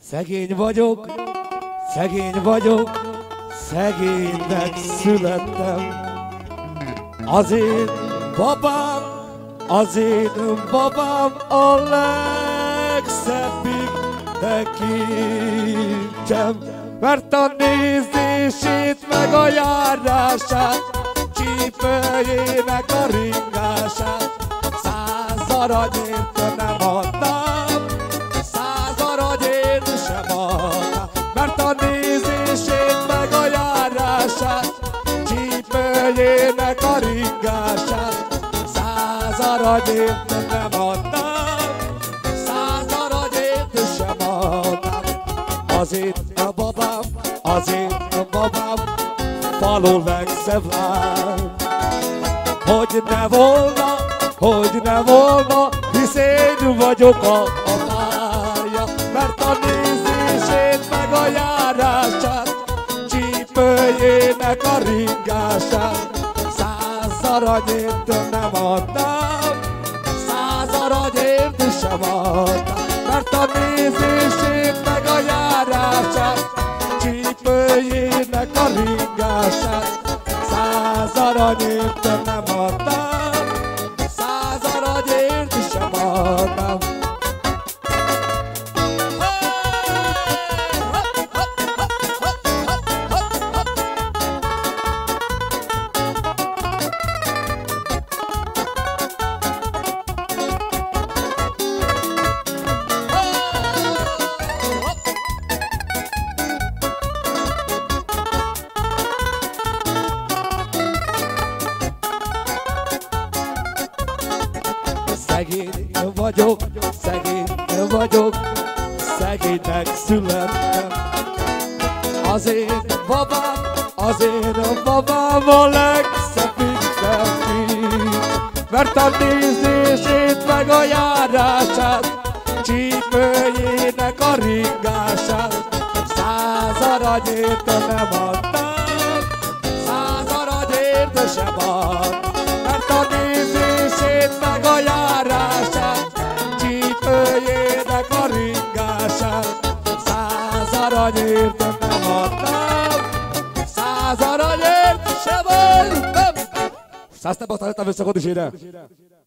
Szegény vagyok, szegénynek születtem. Az én babám a legszebbik tekintsem, mert a nézését meg a járását, csípőjének a ringását 100 aranyért nem adnám, 100 aranyért sem adnám, mert a nézését meg a járását, csípőjének a ringását 100 aranyért nem adnám, 100 aranyért sem adnám. Az én babám falu legszebb lány, hogy ne volna, hisz én vagyok a párja, mert a nézését meg a járását, csípőjének a ringását 100 aranyért nem adnám, 100 aranyért sem adnám, mert a nézését meg a járását, csípőjének a ringását 100 aranyért nem adnám, 100 aranyért sem adnám. Szegény vagyok, szegénynek születtem. Az én babám a legszebbik tekints, mert a nézését meg a járását, csípőjének a ringását 100 aranyért nem adnám, 100 aranyért sem adnám, mert a nézését meg a járását, csípőjének a ringását 100 aranyért nem adnám, 100 aranyért sem adnám. 100 nem adtam össze, hogy is ide.